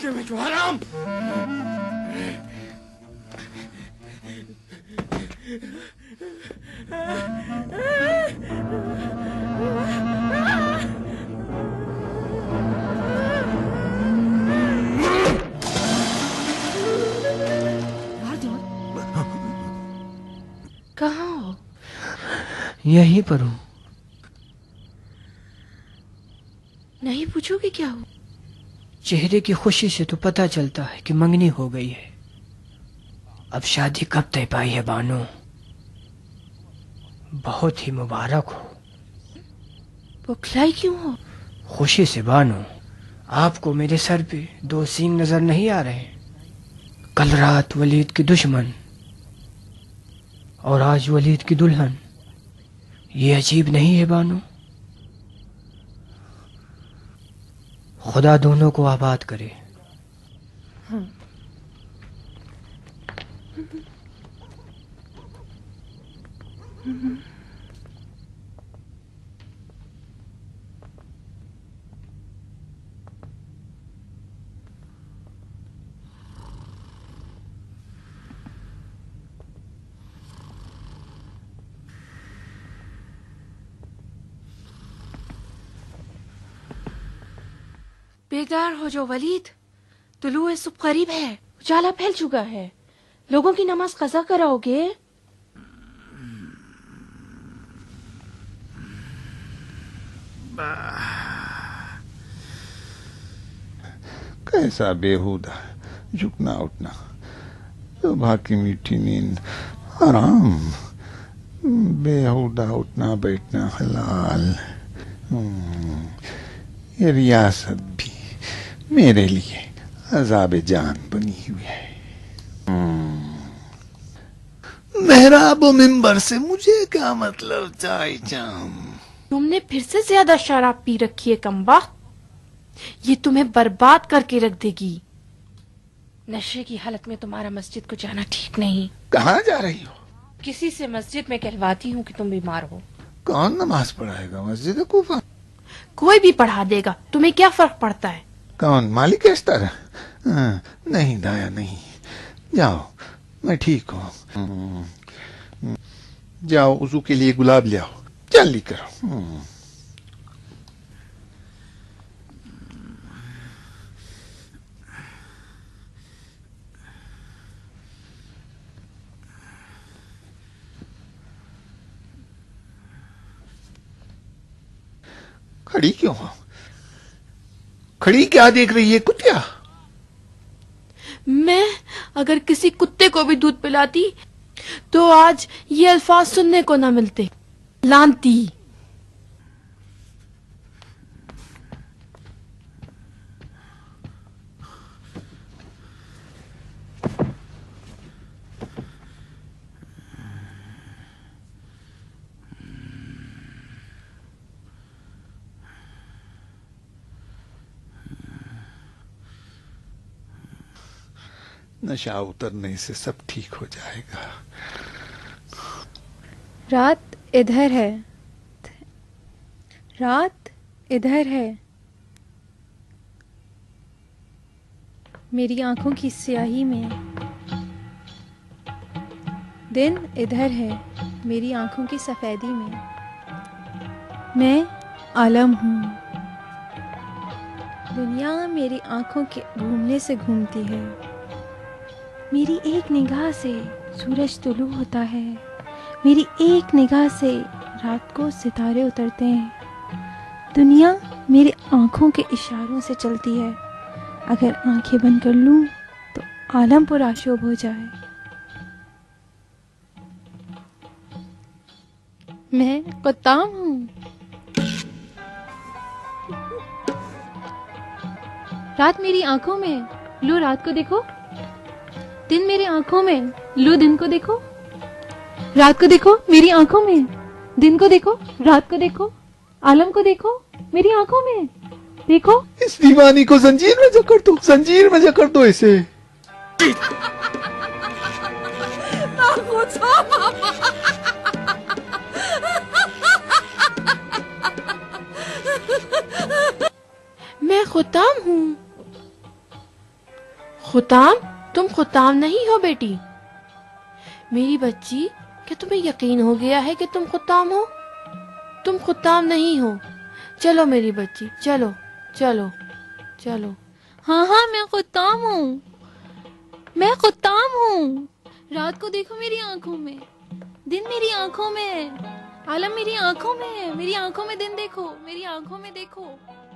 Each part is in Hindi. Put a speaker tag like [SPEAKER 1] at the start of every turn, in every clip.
[SPEAKER 1] बच्चे में जो हराम।
[SPEAKER 2] कहाँ हो?
[SPEAKER 3] यहीं पर हूँ।
[SPEAKER 2] नहीं पूछोगे क्या हो?
[SPEAKER 3] चेहरे की खुशी से तो पता चलता है कि मंगनी हो गई है। अब शादी कब तय पाई है बानो? बहुत ही मुबारक हो।
[SPEAKER 2] बुखलाई क्यों हो?
[SPEAKER 3] खुशी से बानो। आपको मेरे सर पे 2 सींग नजर नहीं आ रहे? कल रात वलीद की दुश्मन और आज वलीद की दुल्हन। ये अजीब नहीं है बानो? खुदा दोनों को आबाद करे।
[SPEAKER 2] हाँ। बेदार हो जो वलीद, तुलुए सुबह करीब है, उजाला फैल चुका है। लोगों की नमाज कज़ा कराओगे?
[SPEAKER 4] कैसा बेहुदा झुकना उठना, सुबह की मीठी नींद आराम, बेहुदा उठना बैठना हलाल। ये रियासत भी मेरे लिए अज़ाब जान बनी हुई है। मेहराब मिंबर से मुझे क्या मतलब चाय जाम।
[SPEAKER 2] तुमने फिर से ज्यादा शराब पी रखी है कमबख्त। ये तुम्हें बर्बाद करके रख देगी। नशे की हालत में तुम्हारा मस्जिद को जाना ठीक नहीं।
[SPEAKER 4] कहाँ जा रही हो?
[SPEAKER 2] किसी से मस्जिद में कहलवाती हूँ कि तुम बीमार हो।
[SPEAKER 4] कौन नमाज पढ़ाएगा? मस्जिद कूफा
[SPEAKER 2] कोई भी पढ़ा देगा, तुम्हें क्या फर्क पड़ता है?
[SPEAKER 4] कौन? मालिक एस्तर? नहीं दाया नहीं, जाओ मैं ठीक हूँ। जाओ उजू के लिए गुलाब ले आओ, जल्दी करो। खड़ी क्यों हो? खड़ी क्या देख रही है कुतिया?
[SPEAKER 2] मैं अगर किसी कुत्ते को भी दूध पिलाती तो आज ये अल्फाज सुनने को ना मिलते। लानती।
[SPEAKER 4] नशा उतरने से सब ठीक हो जाएगा।
[SPEAKER 5] रात इधर है, रात इधर है, मेरी आंखों की स्याही में। दिन इधर है, मेरी आंखों की सफेदी में। मैं आलम हूँ, दुनिया मेरी आंखों के घूमने से घूमती है। मेरी एक निगाह से सूरज तुलू होता है, मेरी एक निगाह से रात को सितारे उतरते हैं। दुनिया मेरी आंखों के इशारों से चलती है। अगर आंखें बंद कर लूं तो आलम पर आशोभ हो जाए। मैं कुत्ताम हूँ। रात मेरी आंखों में, लो रात को देखो। दिन मेरी आंखों में, लो दिन को देखो। रात को देखो मेरी आंखों में, दिन को देखो, रात को देखो, आलम को देखो मेरी आंखों में। देखो
[SPEAKER 4] इस दीवानी को जंजीर में जकड़ दो, जंजीर में जकड़ दो इसे।
[SPEAKER 2] मैं खुताम हूँ। खुताम, तुम खुताम नहीं हो बेटी। मेरी बच्ची, क्या तुम्हें यकीन हो गया है कि तुम खुताम हो? तुम खुताम नहीं हो। चलो मेरी बच्ची, चलो चलो चलो।
[SPEAKER 5] हाँ हाँ, मैं खुताम हूँ, मैं खुताम हूँ। रात को देखो मेरी आंखों में, दिन मेरी आंखों में है, आलम मेरी आंखों में है। मेरी आंखों में दिन देखो, मेरी आंखों में देखो।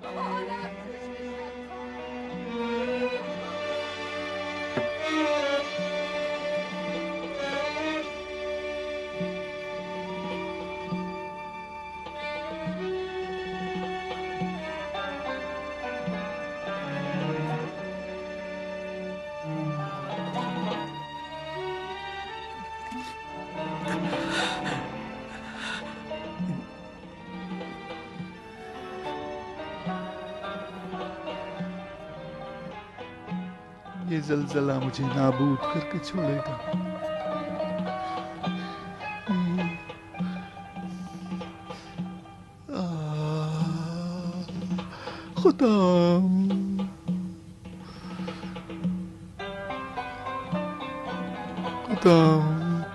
[SPEAKER 4] ये जलजला मुझे नाबूद करके छोड़ेगा। खुदाम, खुदाम,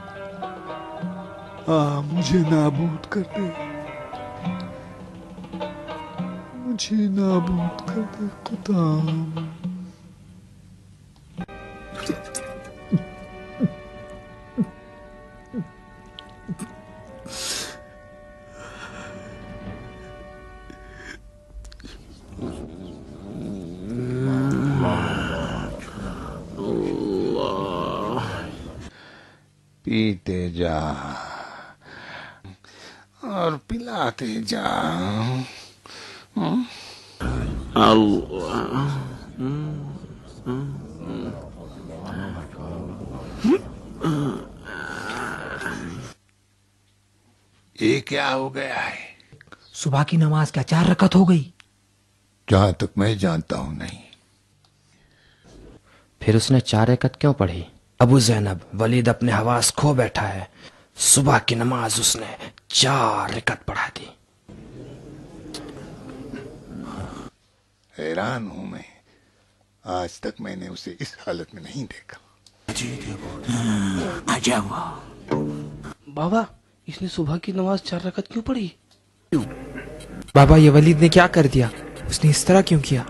[SPEAKER 4] मुझे नाबूद कर दे, मुझे नाबूद कर दे खुदाम। पीते जा और पिलाते जा। ये क्या हो गया है?
[SPEAKER 3] सुबह की नमाज क्या 4 रकत हो गई?
[SPEAKER 4] जहां तक मैं जानता हूं नहीं।
[SPEAKER 1] फिर उसने 4 रकत क्यों पढ़ी?
[SPEAKER 3] अबू जैनब, वलीद अपने हवास खो बैठा है। सुबह की नमाज उसने 4 रकत पढ़ा दी।
[SPEAKER 4] हैरान हूं मैं, आज तक मैंने उसे इस हालत में नहीं देखा।
[SPEAKER 3] बाबा, इसने सुबह की नमाज 4 रकत क्यों पढ़ी?
[SPEAKER 6] बाबा, ये वलीद ने क्या कर दिया? उसने इस तरह क्यों किया?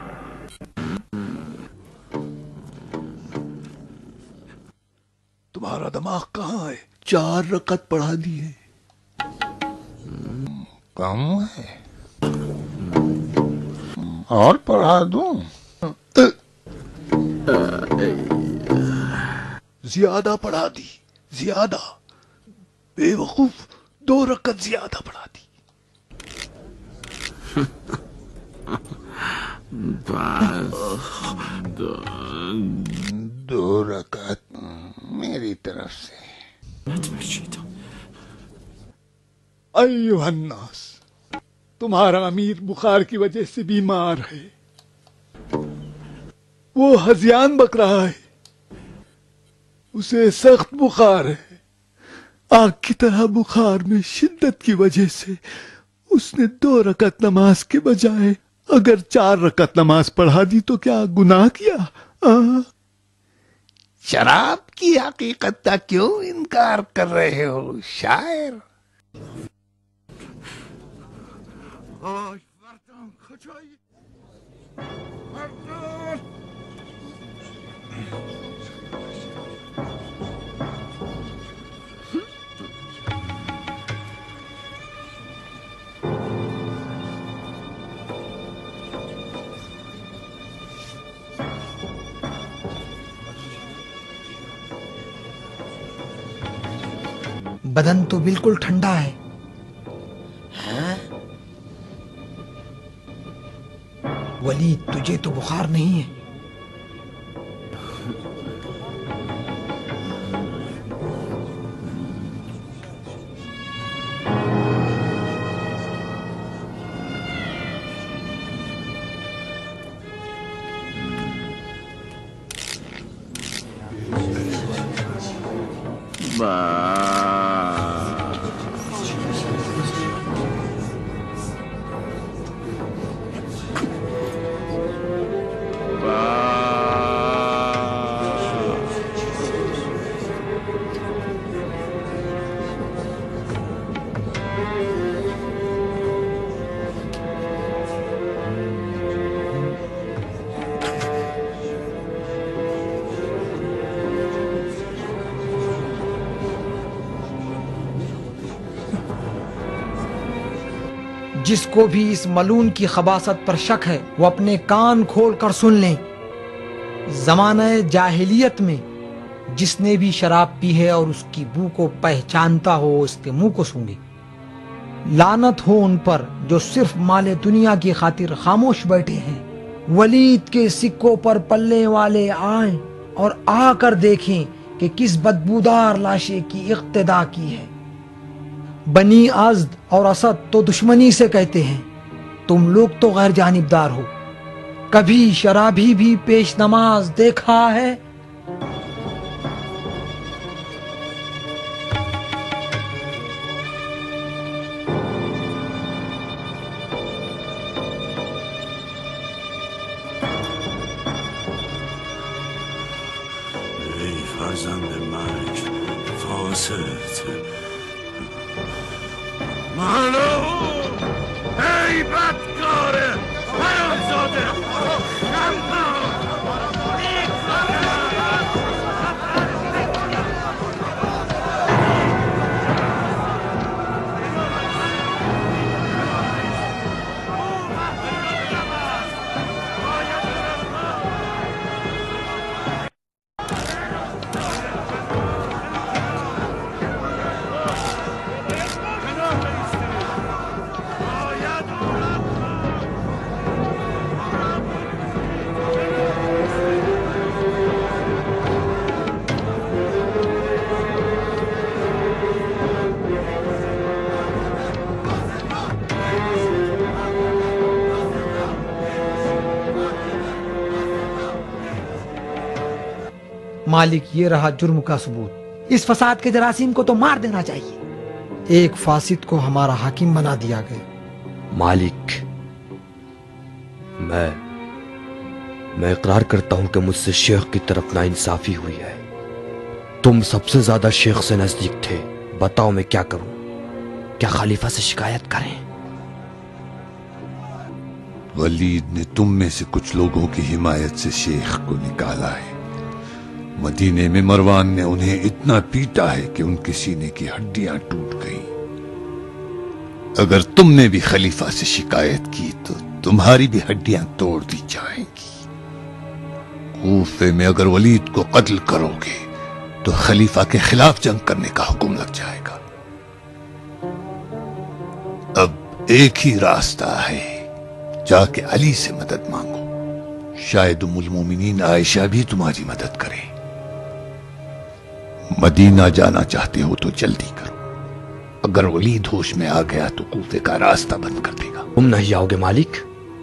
[SPEAKER 4] तुम्हारा दिमाग कहाँ है? 4 रकत पढ़ा दी है। कम है और पढ़ा दूं? ज्यादा पढ़ा दी, ज्यादा। बेवकूफ, 2 रकत ज्यादा पढ़ा दी। दो रकात मेरी तरफ से। अय्युहन्नास, तुम्हारा अमीर बुखार की वजह से बीमार है। वो हजियान बक रहा है, उसे सख्त बुखार है। आग की तरह बुखार में शिद्दत की वजह से उसने 2 रकत नमाज के बजाय अगर 4 रकत नमाज पढ़ा दी तो क्या गुनाह किया? शराब की हकीकत का क्यों इनकार कर रहे हो शायर?
[SPEAKER 6] बदन तो बिल्कुल ठंडा है। वलीद, तुझे तो बुखार नहीं है।
[SPEAKER 7] जिसको भी इस मलून की खबासत पर शक है वो अपने कान खोल कर सुन लें। जमाने जाहिलियत में जिसने भी शराब पी है और उसकी बू को पहचानता हो उसके मुंह को सूंघे। लानत हो उन पर जो सिर्फ माले दुनिया की खातिर खामोश बैठे हैं। वलीद के सिक्कों पर पलने वाले आए और आकर देखें कि किस बदबूदार लाशे की इक्तदा की है। बनी अज़द और असद तो दुश्मनी से कहते हैं, तुम लोग तो गैर जानिबदार हो। कभी शराबी भी पेश नमाज देखा है?
[SPEAKER 8] ای فرزند مرگ فاسد معلوم ای بدکار حرامزاده
[SPEAKER 7] मालिक, ये रहा जुर्म का सबूत। इस फसाद के जरासीम को तो मार देना चाहिए। एक फासिद को हमारा हाकिम बना दिया गया।
[SPEAKER 1] मालिक, मैं इकरार करता हूं कि मुझसे शेख की तरफ नाइंसाफी हुई है। तुम सबसे ज्यादा शेख से नजदीक थे। बताओ मैं क्या करूं? क्या खलीफा से शिकायत करें?
[SPEAKER 4] वलीद ने तुम में से कुछ लोगों की हिमायत से शेख को निकाला है। मदीने में मरवान ने उन्हें इतना पीटा है कि उनके सीने की हड्डियां टूट गईं। अगर तुमने भी खलीफा से शिकायत की तो तुम्हारी भी हड्डियां तोड़ दी जाएंगी। कूफे में अगर वलीद को कत्ल करोगे तो खलीफा के खिलाफ जंग करने का हुक्म लग जाएगा। अब एक ही रास्ता है, जाके अली से मदद मांगो। शायद उम्मुल मोमिनीन आयशा भी तुम्हारी मदद करे। मदीना जाना चाहते हो तो जल्दी करो। अगर वलीद होश में आ गया तो कूफे का रास्ता बंद कर देगा।
[SPEAKER 1] तुम नहीं आओगे मालिक?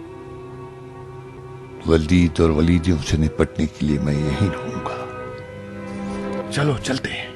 [SPEAKER 4] वलीद और वलीदियों से निपटने के लिए मैं यहीं रहूंगा। चलो चलते हैं।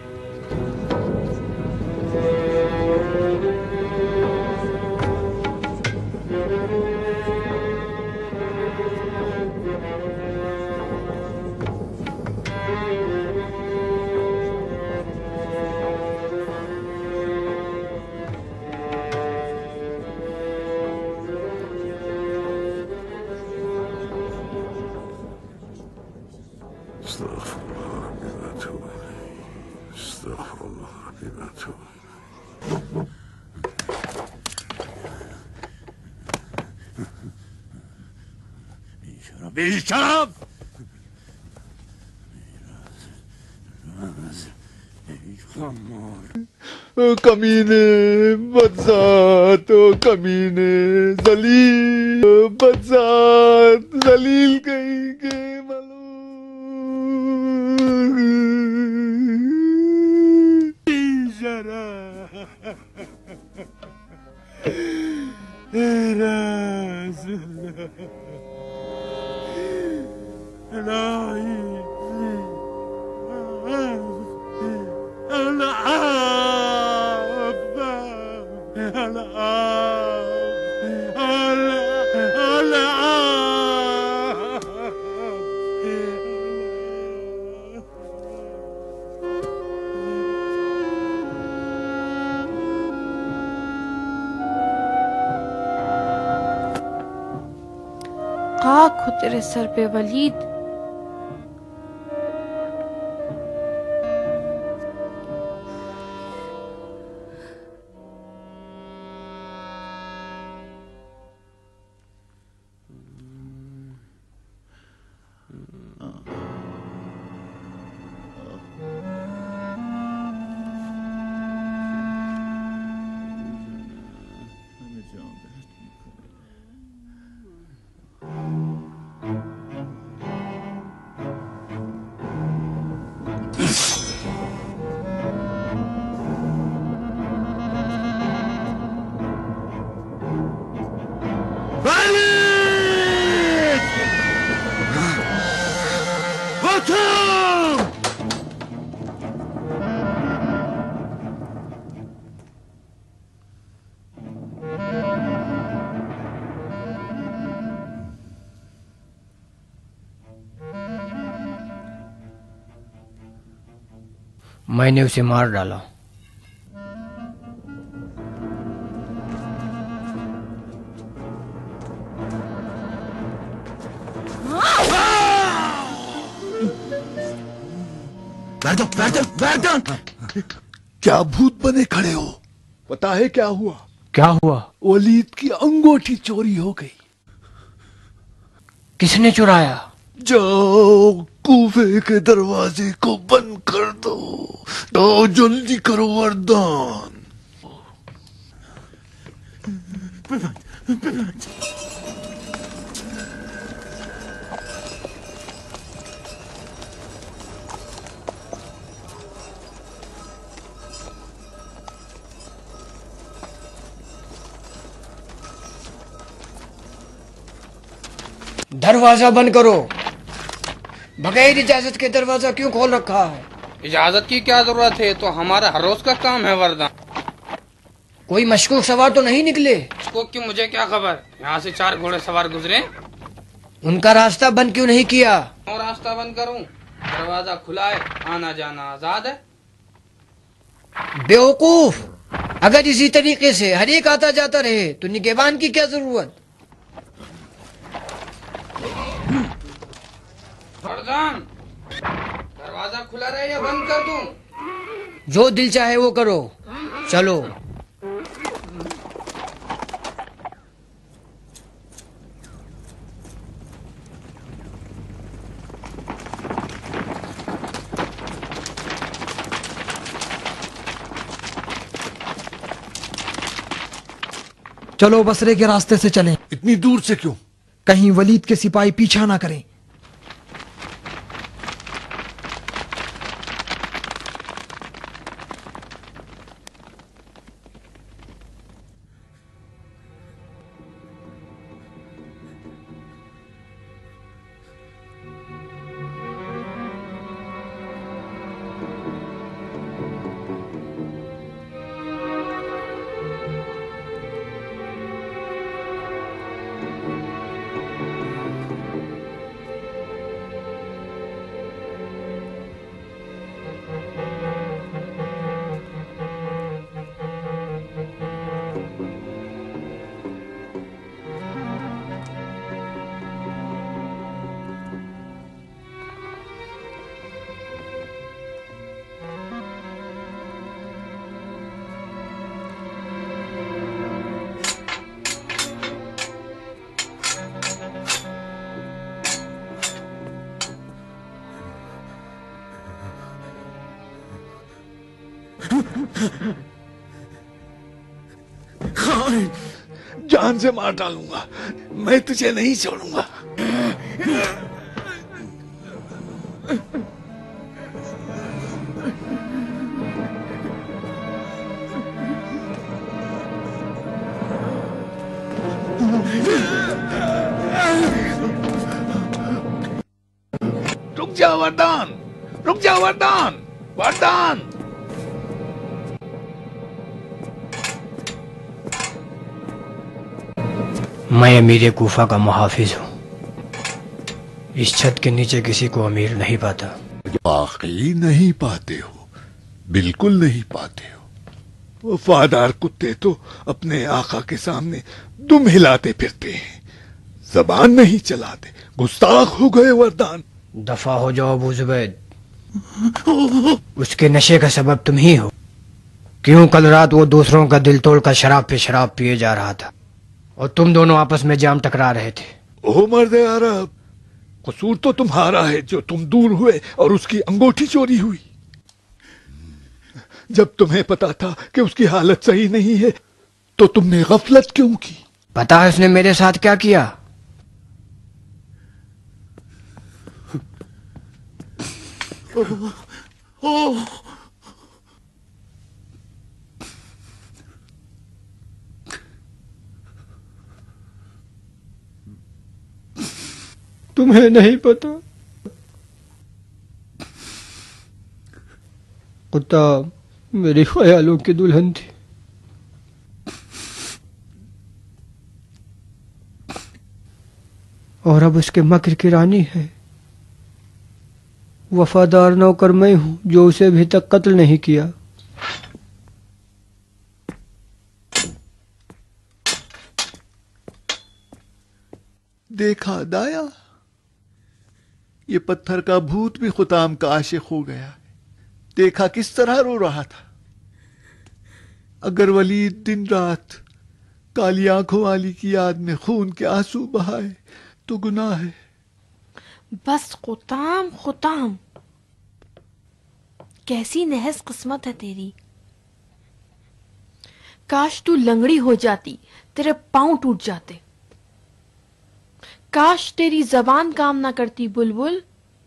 [SPEAKER 8] बेशरफ!
[SPEAKER 4] कमीने, बदजात, कमीने, जलील, बदजात, जलील कहीं के
[SPEAKER 2] खाक हो तेरे सर पे वलीद।
[SPEAKER 3] मैंने उसे मार डाला।
[SPEAKER 4] क्या भूत बने खड़े हो? पता है क्या हुआ?
[SPEAKER 3] क्या हुआ?
[SPEAKER 4] वलीद की अंगूठी चोरी हो गई।
[SPEAKER 3] किसने चुराया?
[SPEAKER 4] जाओ कूफे के दरवाजे को बंद कर दो। तो जल्दी करो वरदान।
[SPEAKER 3] दरवाजा बंद करो। बगैर इजाजत के दरवाजा क्यों खोल रखा है?
[SPEAKER 9] इजाजत की क्या जरूरत है? तो हमारा हर रोज का काम है वरदान।
[SPEAKER 3] कोई मशकूक सवार तो नहीं निकले?
[SPEAKER 9] मशकूक की मुझे क्या खबर? यहाँ से 4 घोड़े सवार गुजरे।
[SPEAKER 3] उनका रास्ता बंद क्यों नहीं किया?
[SPEAKER 9] और रास्ता बंद करूं? दरवाजा खुला है, आना जाना आजाद है।
[SPEAKER 3] बेवकूफ, अगर इसी तरीके से हर एक आता जाता रहे तो निगहबान की क्या जरूरत?
[SPEAKER 9] वरदान, दरवाजा खुला रहे या बंद कर दूं?
[SPEAKER 3] जो दिल चाहे वो करो। चलो।
[SPEAKER 7] चलो बसरे के रास्ते से चलें।
[SPEAKER 4] इतनी दूर से क्यों?
[SPEAKER 7] कहीं वलीद के सिपाही पीछा ना करें।
[SPEAKER 4] खान, जान से मार डालूंगा। मैं तुझे नहीं छोड़ूंगा। रुक जा वरदान, रुक जा वरदान, वरदान।
[SPEAKER 3] मैं अमीर कूफा का मुहाफिज हूँ। इस छत के नीचे किसी को अमीर नहीं पाता।
[SPEAKER 4] वाकई नहीं पाते हो, बिल्कुल नहीं पाते हो। वफादार कुत्ते तो अपने आका के सामने दुम हिलाते फिरते हैं, जबान नहीं चलाते। गुस्ताख हो गए वरदान।
[SPEAKER 3] दफा हो जाओ अबू जुबैद। उसके नशे का सबब तुम ही हो। क्यों कल रात वो दूसरों का दिल तोड़ कर शराब पे शराब पिए जा रहा था और तुम दोनों आपस में जाम टकरा रहे थे।
[SPEAKER 4] ओ मर्द अरब, कसूर तो तुम्हारा है जो तुम दूर हुए और उसकी अंगूठी चोरी हुई। जब तुम्हें पता था कि उसकी हालत सही नहीं है तो तुमने गफलत क्यों की?
[SPEAKER 3] पता है उसने मेरे साथ क्या किया?
[SPEAKER 4] ओह,
[SPEAKER 3] तुम्हें नहीं पता? कुत्ता मेरे ख्यालों की दुल्हन थी। और अब उसके मक्र की रानी है। वफादार नौकर मैं हूं जो उसे अभी तक कत्ल नहीं किया।
[SPEAKER 4] देखा दाया, ये पत्थर का भूत भी खुताम का आशिक हो गया है। देखा किस तरह रो रहा था। अगर वलीद दिन रात काली आंखों वाली की याद में खून के आंसू बहाए तो गुनाह है।
[SPEAKER 2] बस खुताम खुताम, कैसी नहस किस्मत है तेरी। काश तू लंगड़ी हो जाती, तेरे पांव टूट जाते। काश तेरी जबान काम ना करती बुलबुल।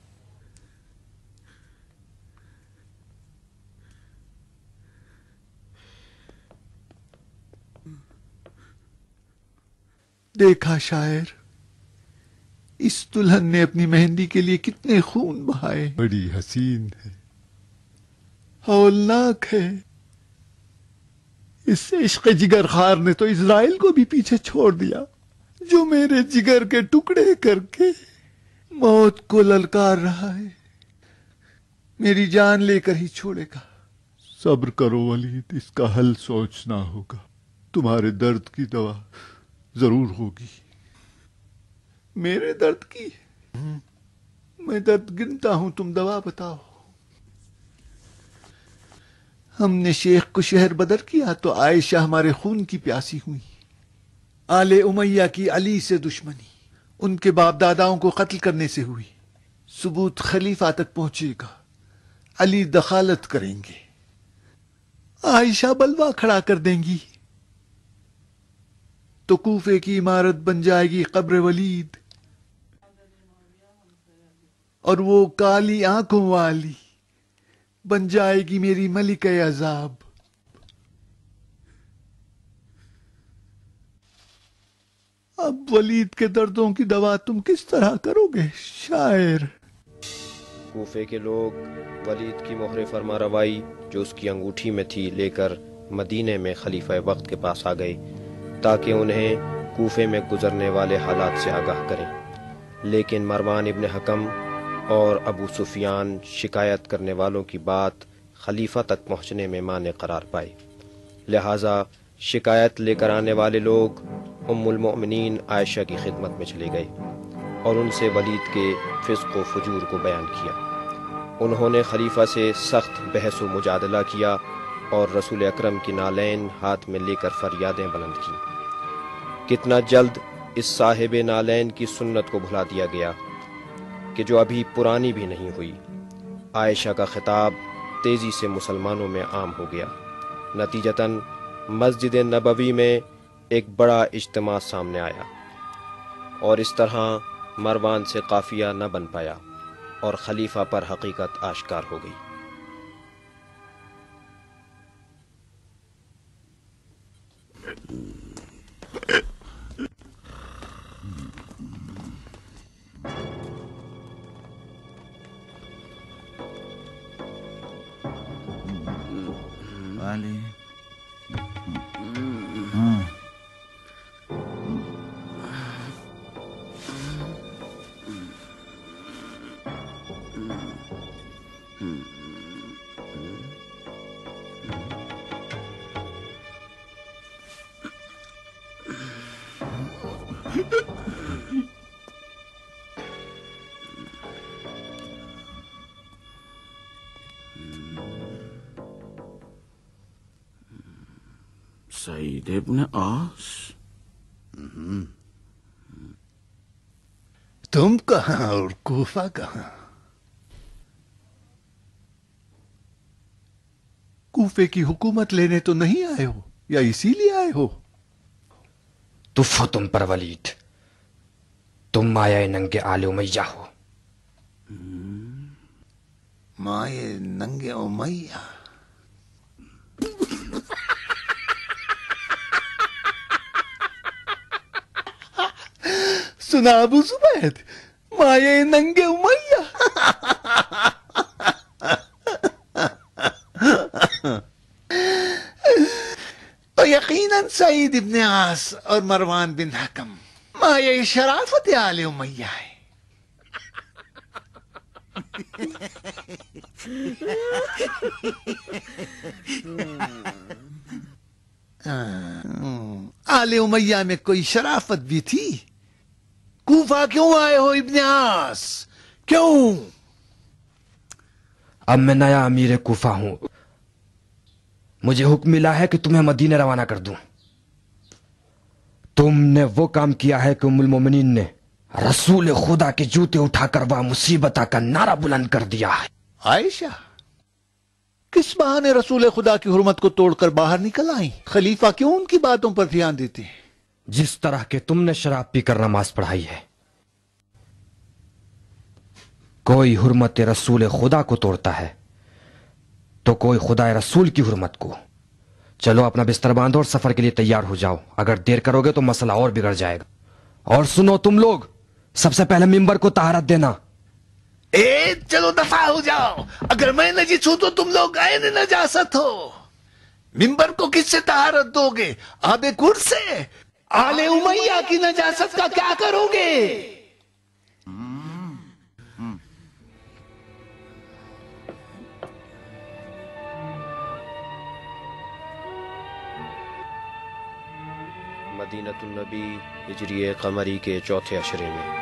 [SPEAKER 4] देखा शायर, इस दुल्हन ने अपनी मेहंदी के लिए कितने खून बहाए। बड़ी हसीन है, हौलनाक है। इस इश्क जिगर खार ने तो इजराइल को भी पीछे छोड़ दिया, जो मेरे जिगर के टुकड़े करके मौत को ललकार रहा है। मेरी जान लेकर ही छोड़ेगा। सब्र करो वलीद, इसका हल सोचना होगा। तुम्हारे दर्द की दवा जरूर होगी। मेरे दर्द की? मैं दर्द गिनता हूं, तुम दवा बताओ। हमने शेख को शहर बदर किया तो आयशा हमारे खून की प्यासी हुई। आले उमैया की अली से दुश्मनी उनके बाप दादाओं को कत्ल करने से हुई। सबूत खलीफा तक पहुंचेगा, अली दखालत करेंगे, आयशा बलवा खड़ा कर देंगी तो कूफे की इमारत बन जाएगी कब्र वलीद। और वो काली आंखों वाली बन जाएगी मेरी मलिक अजाब। अब वलीद के दर्दों की दवा तुम किस तरह करोगे शायर?
[SPEAKER 1] कूफे के लोग वलीद की मोहर फरमा रवाई जो उसकी अंगूठी में थी लेकर मदीने में खलीफा वक्त के पास आ गए ताकि उन्हें कूफे में गुजरने वाले हालात से आगाह करें। लेकिन मरवान इब्न हकम और अबू सुफियान शिकायत करने वालों की बात खलीफा तक पहुंचने में माने करार पाए। लिहाजा शिकायत लेकर आने वाले लोग उम्मुल मोमिनीन आयशा की खिदमत में चले गए और उनसे वलीद के फिस्क व फजूर को बयान किया। उन्होंने खलीफा से सख्त बहस व मुजादला किया और रसूल अकरम की नालैन हाथ में लेकर फरियादें बुलंद की। कितना जल्द इस साहिब नालैन की सुन्नत को भुला दिया गया कि जो अभी पुरानी भी नहीं हुई। आयशा का खिताब तेजी से मुसलमानों में आम हो गया। नतीजतन मस्जिद नबवी में एक बड़ा इज्तिमा सामने आया और इस तरह मरवान से काफिया न बन पाया और खलीफा पर हकीकत आश्कार हो गई।
[SPEAKER 8] वाली सईद इब्न आस,
[SPEAKER 4] तुम कहां और कूफा कहां? कूफे की हुकूमत लेने तो नहीं आए हो, या इसीलिए आए हो?
[SPEAKER 1] तुफ हो तुम पर वलीद, तुम माया नंगे आले उमैया हो।
[SPEAKER 4] माए नंगे उमैया? सुना अबू सुबैद, माए नंगे उमैया। तो यकीनन सईद इब्न आस और मरवान बिन हकम माए शराफत आले उमैया है। आले उमैया में कोई शराफत भी थी? कूफा क्यों आए हो इब्न आस, क्यों?
[SPEAKER 1] अब मैं नया अमीर कूफा हूं, मुझे हुक्म मिला है कि तुम्हें मदीने रवाना कर दूं। तुमने वो काम किया है कि उम्मुल मोमिनीन ने रसूल खुदा के जूते उठाकर वह मुसीबत का नारा बुलंद कर दिया है।
[SPEAKER 4] आयशा किस बहाने रसूल खुदा की हुर्मत को तोड़कर बाहर निकल आई? खलीफा क्यों उनकी बातों पर ध्यान देते हैं?
[SPEAKER 1] जिस तरह के तुमने शराब पीकर नमाज पढ़ाई है, कोई हुर्मत रसूल खुदा को तोड़ता है तो कोई खुदा रसूल की हुर्मत को। चलो अपना बिस्तर बांधो और सफर के लिए तैयार हो जाओ, अगर देर करोगे तो मसला और बिगड़ जाएगा। और सुनो तुम लोग, सबसे पहले मिंबर को तहारत देना।
[SPEAKER 4] चलो दफा हो जाओ, अगर मैं नजीस हूं तो तुम लोग आए नजासत हो। मिंबर को किससे तहारत दोगे? आबे कुर से? आले उमैया की नजासत का क्या करोगे?
[SPEAKER 10] मदीनतुन नबी हिजरी कमरी के चौथे अशरे में।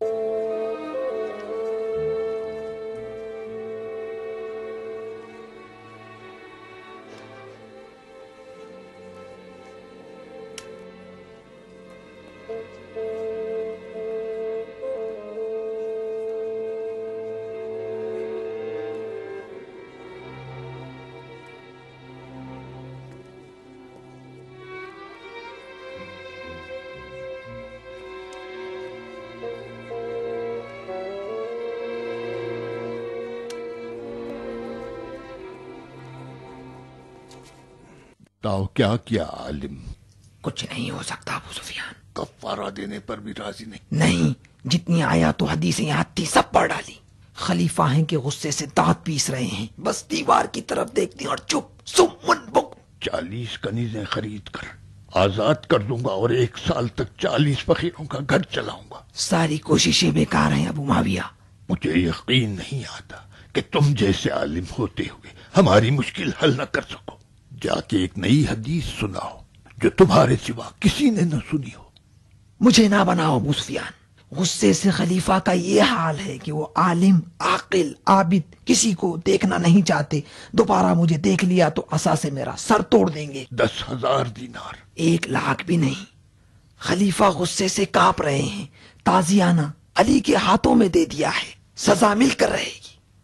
[SPEAKER 4] ताओ क्या किया आलिम?
[SPEAKER 7] कुछ नहीं हो सकता अबू सुफियान।
[SPEAKER 4] कफारा देने पर भी राजी नहीं?
[SPEAKER 7] नहीं, जितनी आया तो हदीसें याद थी सब पढ़ डाली। खलीफा हैं कि गुस्से से दांत पीस रहे हैं, बस दीवार की तरफ देखती और चुप सुम्मुन बुक।
[SPEAKER 4] 40 कनीजें खरीद कर आजाद कर दूंगा और 1 साल तक 40 फकीरों का घर चलाऊंगा।
[SPEAKER 7] सारी कोशिशें बेकार हैं अबू माविया।
[SPEAKER 4] मुझे यकीन नहीं आता कि तुम जैसे आलिम होते हुए हमारी मुश्किल हल न कर सको। जाके एक नई हदीस सुनाओ जो तुम्हारे सिवा किसी ने न सुनी हो।
[SPEAKER 7] मुझे ना बनाओ अबू सुफियान। गुस्से से खलीफा का ये हाल है कि वो आलिम, आकिल, आबिद किसी को देखना नहीं चाहते। दोबारा मुझे देख लिया तो असा से मेरा सर तोड़ देंगे।
[SPEAKER 4] 10,000 दीनार?
[SPEAKER 7] 1 लाख भी नहीं। खलीफा गुस्से से कांप रहे हैं। ताजियाना अली के हाथों में दे दिया है, सजा मिलकर रहेगी।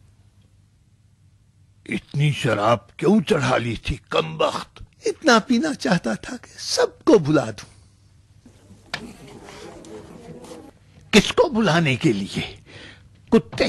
[SPEAKER 4] इतनी शराब क्यों चढ़ा ली थी कमबख्त? इतना पीना चाहता था कि सबको बुला दूं। किसको बुलाने के लिए? कुत्ते?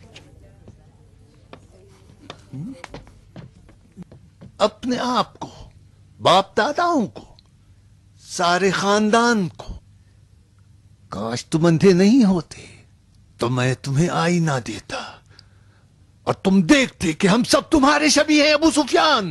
[SPEAKER 4] अपने आप को, बाप दादाओं को, सारे खानदान को। काश तुम अंधे नहीं होते तो मैं तुम्हें आईना देता और तुम देखते कि हम सब तुम्हारे शबीह हैं अबू सुफियान।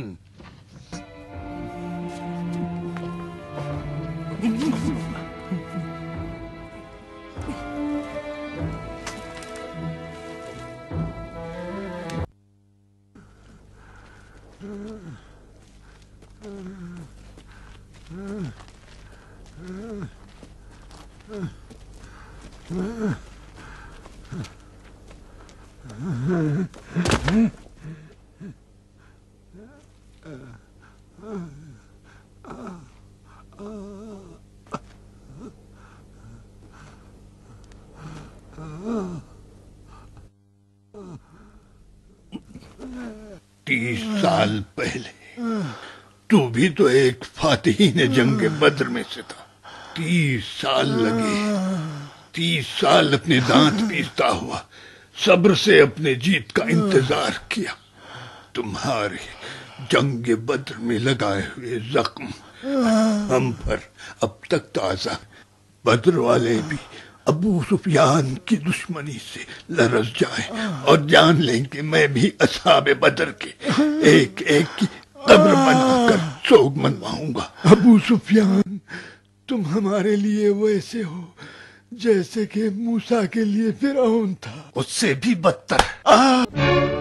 [SPEAKER 4] 30 साल पहले तू भी तो एक फातिहीन जंग बद्र में से था। 30 साल लगे, 30 साल अपने दांत पीसता हुआ सब्र से अपने जीत का इंतजार किया। तुम्हारे जंग बद्र में लगाए हुए जख्म हम पर अब तक ताजा। बद्र वाले भी अबू सुफियान की दुश्मनी से लरस जाए और जान लें कि मैं भी असहाबे बद्र के एक एक की कब्र बनाकर सोग मनवाऊंगा। अबू सुफियान, तुम हमारे लिए वैसे हो जैसे कि मूसा के लिए फिरौन था, उससे भी बदतर।